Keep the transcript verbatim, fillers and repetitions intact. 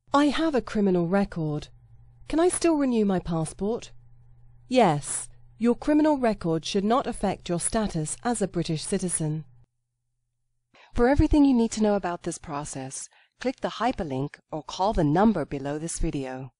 I have a criminal record. Can I still renew my passport? Yes, your criminal record should not affect your status as a British citizen. For everything you need to know about this process, click the hyperlink or call the number below this video.